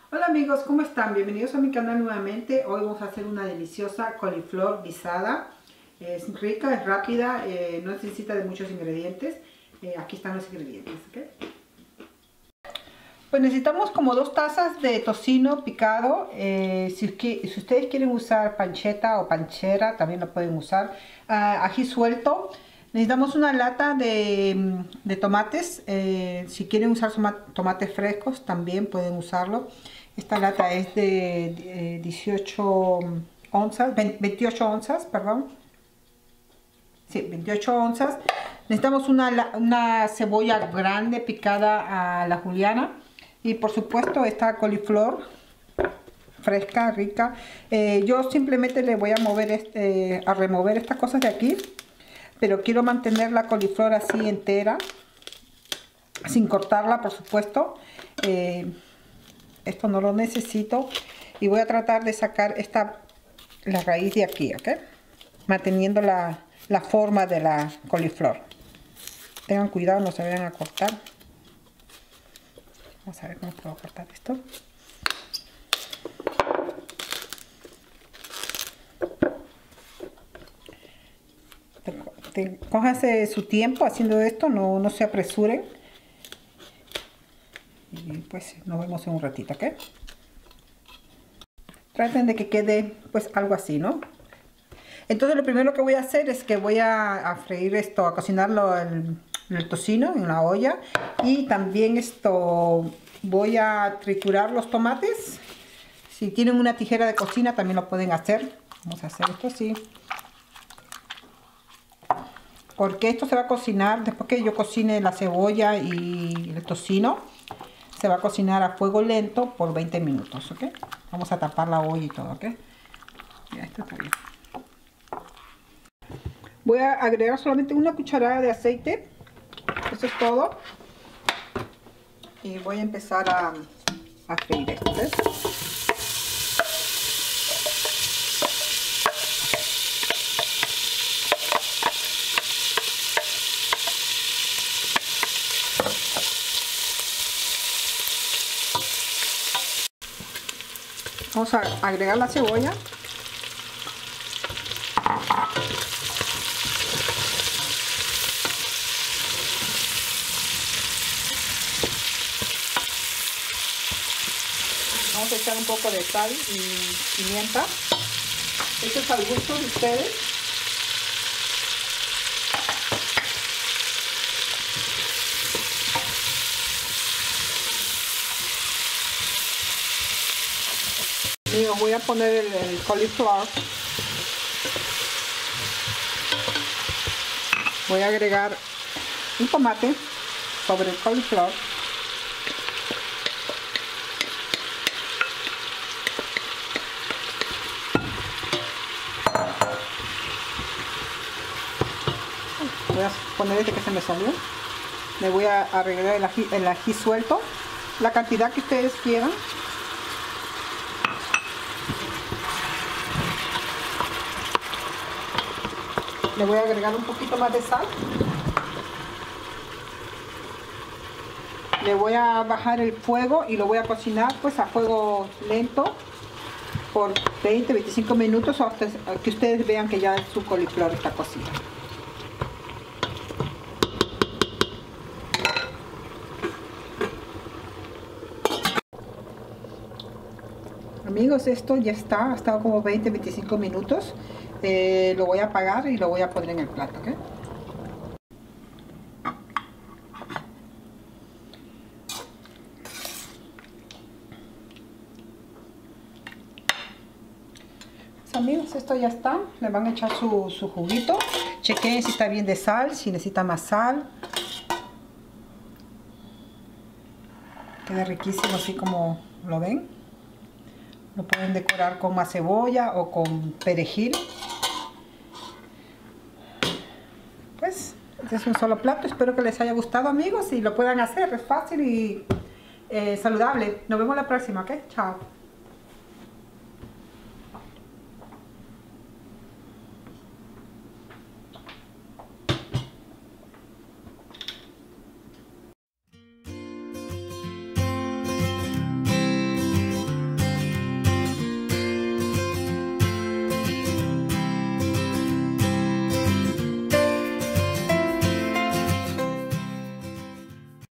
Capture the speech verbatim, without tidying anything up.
Hola amigos, ¿cómo están? Bienvenidos a mi canal nuevamente. Hoy vamos a hacer una deliciosa coliflor guisada. Es rica, es rápida, eh, no necesita de muchos ingredientes. Eh, aquí están los ingredientes, ¿okay? Pues necesitamos como dos tazas de tocino picado. Eh, si, si ustedes quieren usar panceta o panchera, también lo pueden usar. Uh, ají suelto. Necesitamos una lata de, de tomates. Eh, si quieren usar tomates frescos, también pueden usarlo. Esta lata es de, de dieciocho onzas, veintiocho onzas, perdón. Sí, veintiocho onzas. Necesitamos una, una cebolla grande picada a la juliana. Y por supuesto esta coliflor fresca, rica. Eh, yo simplemente le voy a mover este, a remover estas cosas de aquí. Pero quiero mantener la coliflor así entera, sin cortarla, por supuesto. Eh, esto no lo necesito. Y voy a tratar de sacar esta, la raíz de aquí, ¿ok? Manteniendo la, la forma de la coliflor. Tengan cuidado, no se vayan a cortar. Vamos a ver cómo puedo cortar esto. Cójanse su tiempo haciendo esto, no, no se apresuren. Y pues nos vemos en un ratito, ¿ok? Traten de que quede pues algo así, ¿no? Entonces lo primero que voy a hacer es que voy a, a freír esto, a cocinarlo el, el tocino en la olla. Y también esto voy a triturar los tomates. Si tienen una tijera de cocina también lo pueden hacer. Vamos a hacer esto así. Porque esto se va a cocinar, después que yo cocine la cebolla y el tocino, se va a cocinar a fuego lento por veinte minutos, ¿ok? Vamos a tapar la olla y todo, ¿ok? Ya, esto está bien. Voy a agregar solamente una cucharada de aceite. Eso es todo. Y voy a empezar a, a freír esto, ¿ves? Vamos a agregar la cebolla. Vamos a echar un poco de sal y pimienta. Esto es al gusto de ustedes. Y os voy a poner el, el coliflor. Voy a agregar un tomate sobre el coliflor. Voy a poner este que se me salió. Le voy a agregar el ají, el ají suelto, la cantidad que ustedes quieran. Le voy a agregar un poquito más de sal. Le voy a bajar el fuego y lo voy a cocinar pues a fuego lento por veinte a veinticinco minutos hasta que ustedes vean que ya su coliflor está cocida. Amigos, esto ya está, ha estado como veinte a veinticinco minutos. Eh, lo voy a apagar y lo voy a poner en el plato, ¿ok? Pues, amigos, esto ya está. Le van a echar su, su juguito. Chequen si está bien de sal, si necesita más sal. Queda riquísimo así como lo ven. Lo pueden decorar con más cebolla o con perejil. Pues, este es un solo plato. Espero que les haya gustado, amigos, y lo puedan hacer. Es fácil y eh, saludable. Nos vemos la próxima, ¿ok? Chao.